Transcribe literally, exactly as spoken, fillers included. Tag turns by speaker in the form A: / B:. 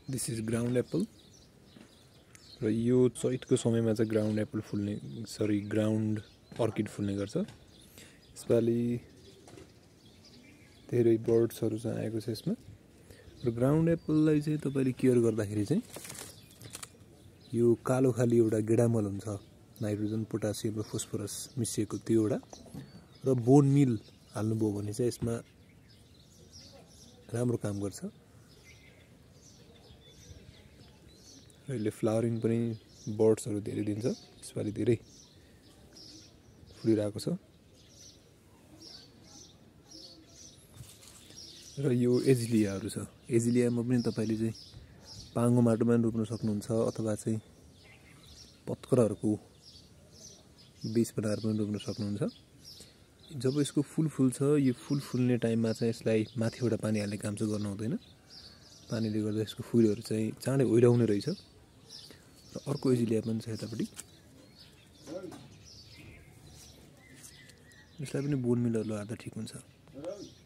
A: This is ground Apple र यो चैतको समयमा चाहिँ ग्राउन्ड एप्पल फुल्ने सरी ग्राउन्ड अर्किड फुल्ने गर्छ। यसपालि धेरै बर्ड्सहरु चाहिँ आएको छ यसमा र ग्राउन्ड एप्पललाई चाहिँ तपाईले केयर गर्दाखेरि चाहिँ यो कालो खाली एउटा गेडामल हुन्छ नाइट्रोजन पोटासियम र फोस्फोरस मिसिएको त्यो एउटा र बोन मिल हाल्नुभयो भने चाहिँ यसमा राम्रो काम गर्छ। र यसले फ्लावरिङ पनि बर्ड्सहरु धेरै दिन्छ। यसपालि धेरै फुलिरहेको छ र यो एजिलियाहरु छ। एजिलियामा पनि तपाईले चाहिँ पाङ्गो माटोमा रोप्न सक्नुहुन्छ अथवा चाहिँ पत्करहरुको बीज बनाएर पनि रोप्न सक्नुहुन्छ। जब यसको फूल फुल्छ यो फूल फुल्ने टाइममा चाहिँ यसलाई माथिबाट पानी हाल्ने काम चाहिँ गर्नु हुँदैन। पानीले गर्दा यसको फूलहरु चाहिँ चाँडै ओइराउने रहेछ। र अर्को एजिलिया पनि छ यतापटि यसलाई पनि बोन मिलहरुले हाल्दा ठिक हुन्छ।